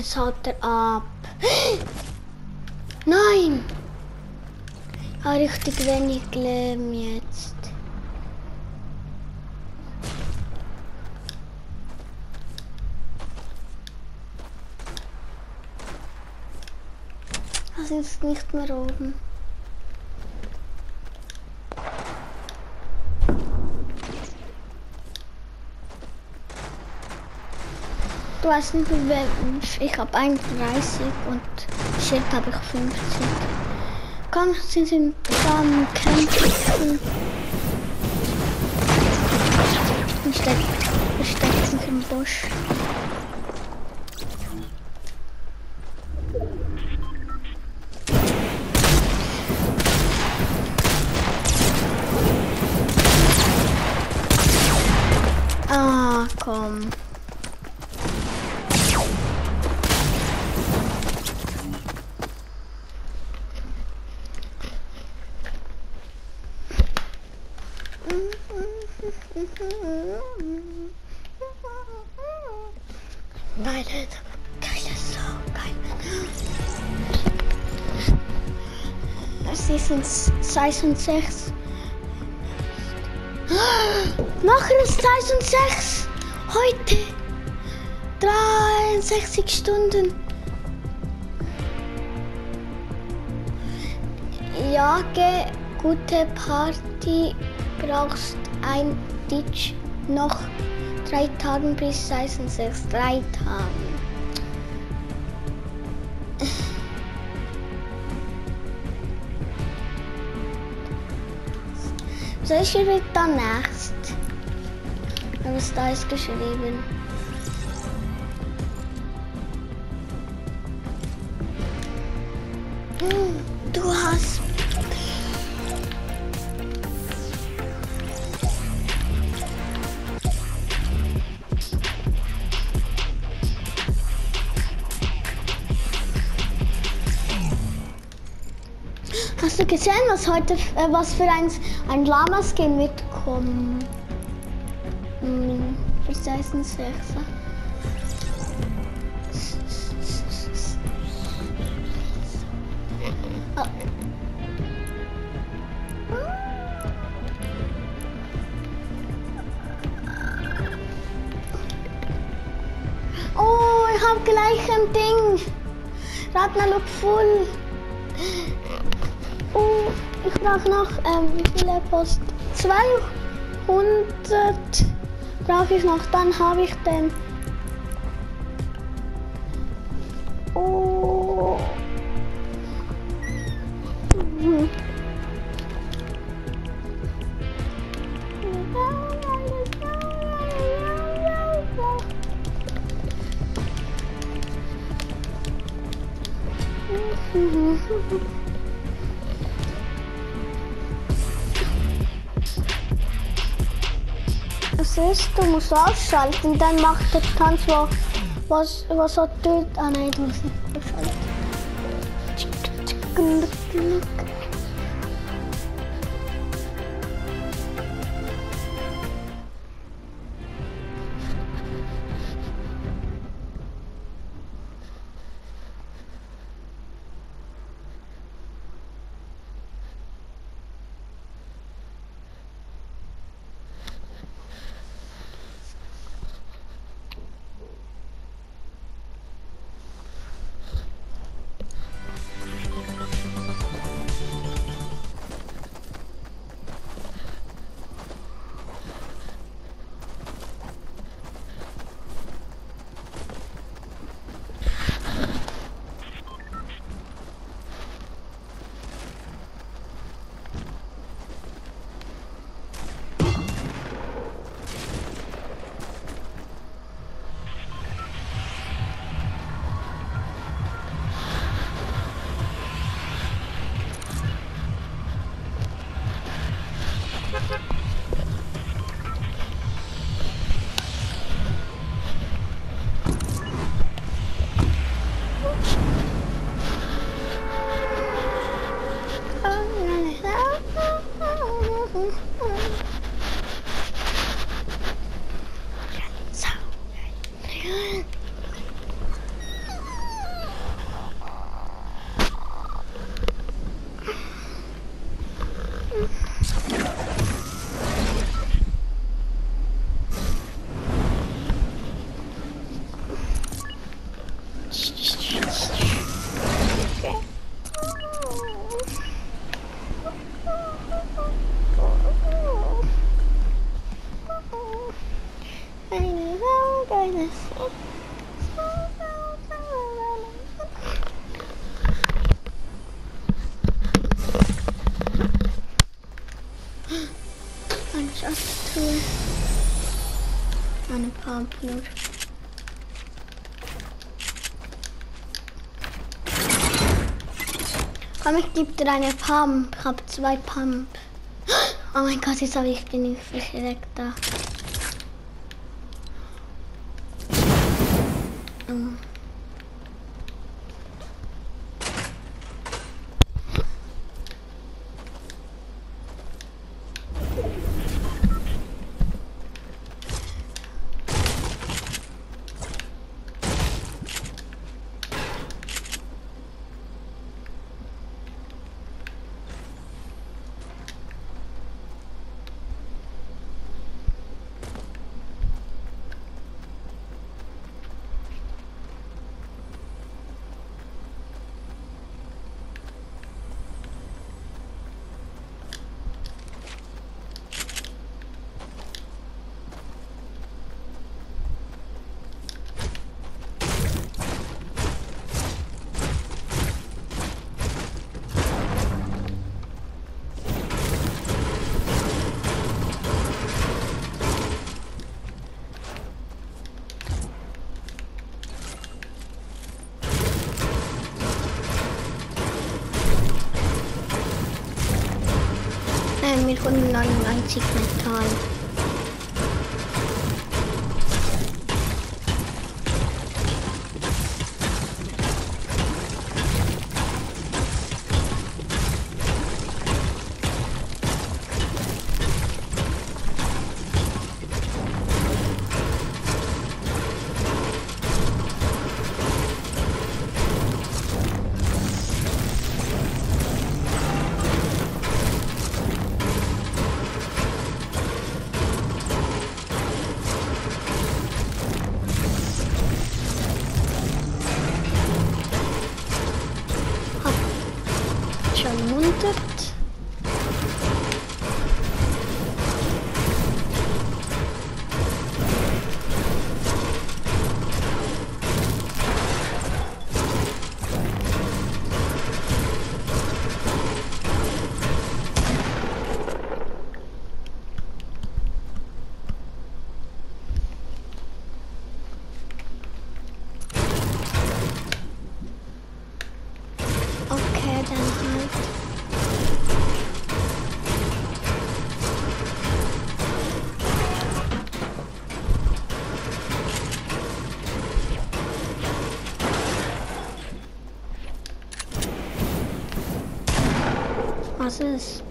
Jetzt haut er ab. Nein! Ich habe richtig wenig Leben jetzt. Er ist nicht mehr oben. Du weißt nicht, ich habe 31 und Schild habe ich 50. Komm, sie sind am Kämpfen. Ich stecke sich im Busch. Ah, komm. Geile Sau, geil. Sie sind 6 und 6. Machen es 6 und 6. Heute 63 Stunden. Jage, gute Party, brauchst ein Ditch noch 3 Tagen bis 6 und 6. 3 Tagen. So, ich schreibe dann nächst. Was da ist geschrieben. Du hast. Hast du gesehen, was heute, was für ein Lama-Skin wird kommen? Für 6. Oh, ich habe gleich ein Ding. Ragnarok Full. Oh, ich brauche noch, wie viele Post? 200 brauche ich noch, dann habe ich den. Oh. Das ist, du musst ausschalten, dann macht der Tanz was er tut. Ah nein, du musst nicht ausschalten. Komm, ich gebe dir eine Pump. Ich habe 2 Pump. Oh mein Gott, jetzt habe ich genug direkt da. Mit 199 Metall. Was ist?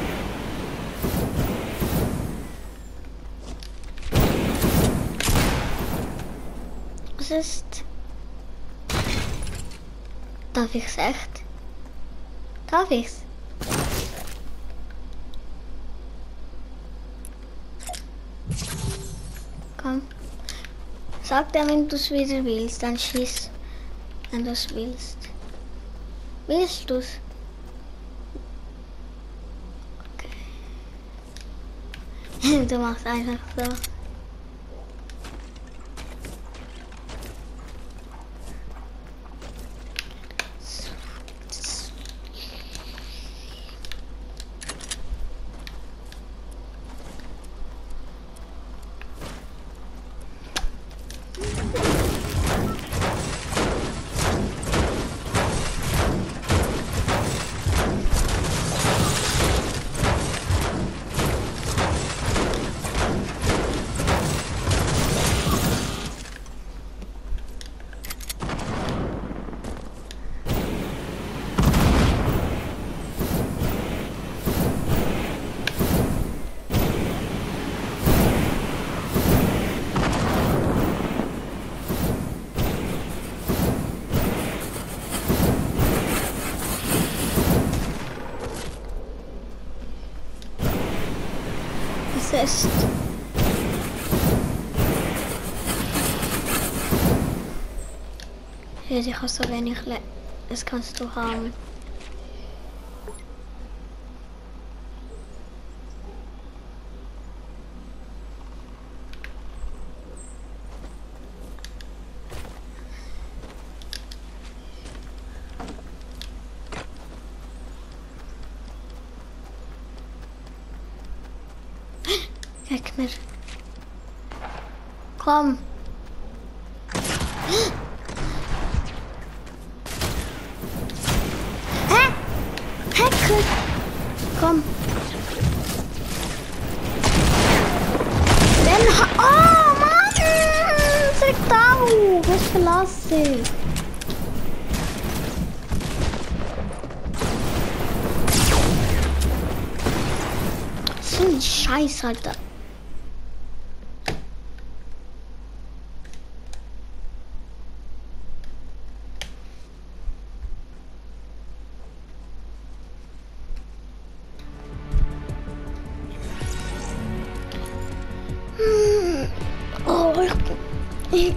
Was ist? Darf ich's echt? Darf ich's? Komm. Sag dir, wenn du's wieder willst, dann schieß. Wenn du's willst. Willst du's? Du machst einfach so. Ist. Ich habe so wenig das kannst du haben. Gegner. Komm. Hä? Scheiß, Alter. Oh, ich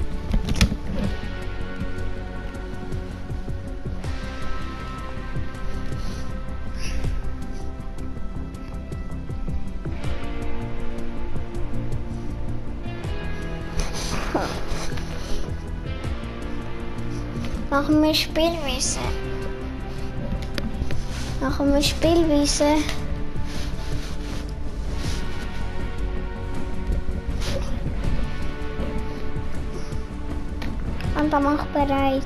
machen wir Spielwiese. Machen wir Spielwiese. Und dann mach bereit.